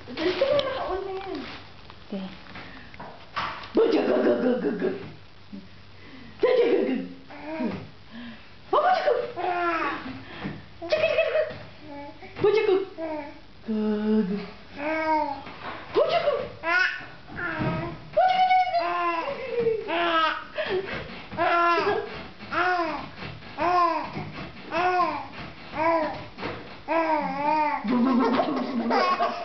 Dali ka na, naka-on na yan. Okay. Bajagagagagagag. Jajagagag. Bajagag. Jagagagag. Bajagag. Gag. Bajagag. Bajagag.